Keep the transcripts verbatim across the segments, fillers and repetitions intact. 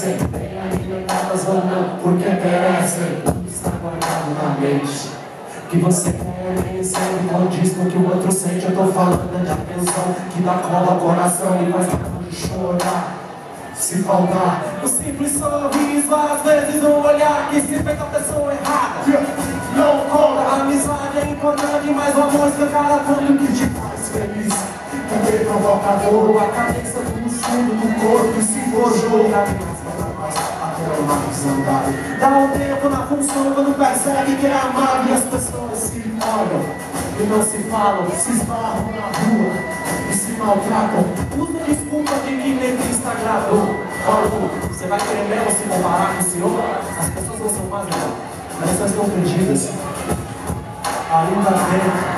crescem, bem alimentadas ou não, porque merecem. Tudo está guardado na mente. Que você quer, nem recebe, condiz com que o outro sente. Eu tô falando de atenção, que dá cola ao coração e faz vontade de chorar. Se faltar o simples sorriso, às vezes um olhar que se fez a pessoa errada. Não conta, a amizade é importante, mas o amor escancara tudo que te faz feliz. Também provocador, a cabeça do fundo do corpo, se forjou na até o mais andar. Dá um tempo na função quando percebe que é amado e as pessoas se olham e não se falam, se esbarram na rua e se maltratam. Usa desculpa de que nem Cristo agradou. Falou, você vai querer mesmo se comparar com o Senhor? As pessoas não são mais não, mas elas estão perdidas. Ainda tem.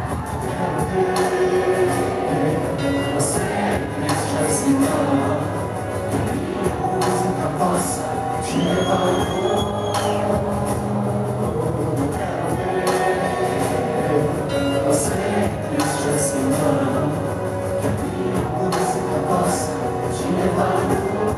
Você é triste assim, não. Coisa incapaz de levar o corpo. Quero ver. Você é triste assim, não. Coisa incapaz de levar o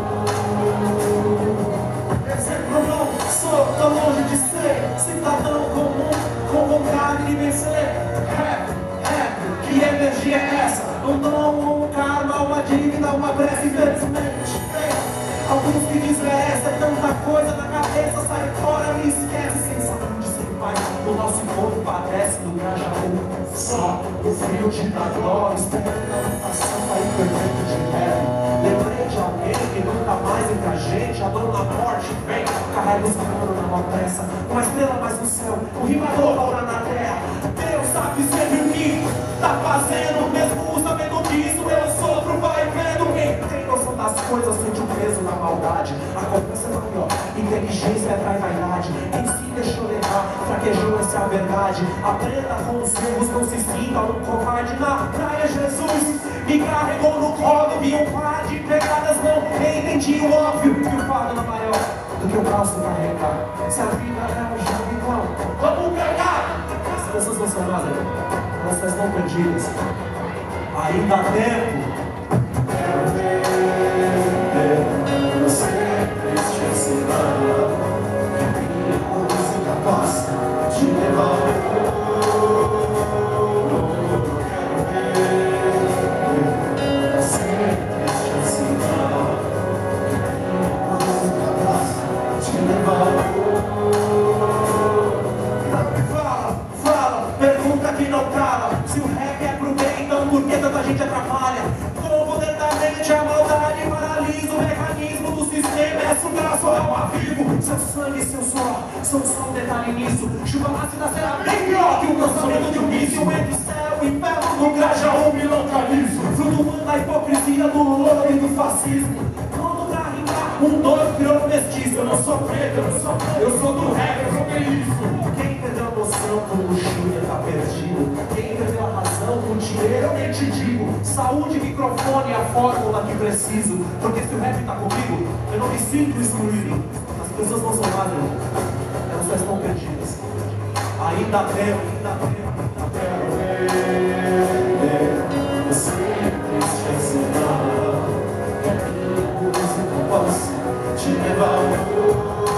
corpo. Exemplo não sou tão longe de ser cidadão comum com vontade de vencer. Rap, rap, que energia é essa? Um dom, um karma, uma dívida, uma prece, infelizmente. Alguns que desmerecem tanta coisa na cabeça, sai fora, me esquece, sem saúde, sem paz. O nosso corpo padece do Grajaú. Só o frio te dá dó, esperando a mutação para ir perfeito de leve. Lembrei de alguém que nunca mais entre a gente, a dor da morte vem, carrega os canos na mão pressa. Uma estrela mais no céu, o rimador mora na terra. Deus sabe sempre o que tá fazendo, mesmo sabendo disso, eu sofro, vai vendo. Quem tem noção das coisas sente o peso da maldade. A cobrança é maior, inteligência atrai vaidade. Quem se deixou levar, fraquejou, essa é a verdade. Aprenda com os erros, não se sinta um covarde. Na praia Jesus me carregou no colo, vi um par de pegadas, não entendi o óbvio. Que o fardo não é maior do que o braço carregar. Se a vida é um jogo, então vamos pegar. As pessoas não são nós, elas estão perdidas. Ainda há tempo. Quero ver você triste assim, não. Que coisa incapaz de levar o corpo. Quero ver você triste assim, não. Que coisa incapaz de levar o corpo. Fala, fala, pergunta que não cala. Se o rap é pro bem, então por que tanta gente atrapalha? Com o poder da mente, a maldade paralisa o mecanismo do sistema. É subraço ao avivo. Seu sangue e seu suor são só um detalhe nisso. Chuva ácida será bem pior que o lançamento de um míssil. Entre o céu e o inferno do Grajaú, Milão Caliço. Flutuando da hipocrisia do ouro e do fascismo. Pronto pra rimar, um doido virou mestiço. Eu não sou preto, eu não sou preto, eu sou do rap, eu sou que isso. Quem perdeu a noção com o Júlia tá perdido. Quem perdeu a razão com o dinheiro, eu nem te digo. Saúde, microfone, a fórmula que preciso. Porque se o rap tá comigo, eu não me sinto excluído. As pessoas não são nada, elas só estão perdidas. Ainda tempo, ainda tempo, ainda quero ver você triste assim, não. Que aquilo que possa te levar ao corpo.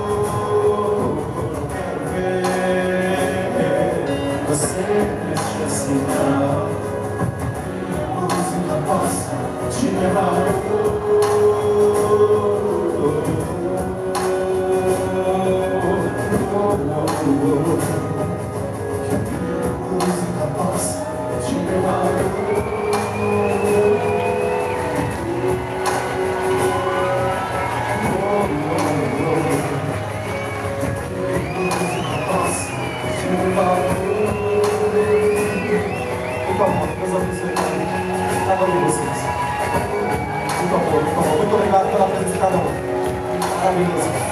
Quero ver você triste assim, não. Que música possa te levar ao corpo. Muito obrigado pela presença de cada um. Maravilhoso.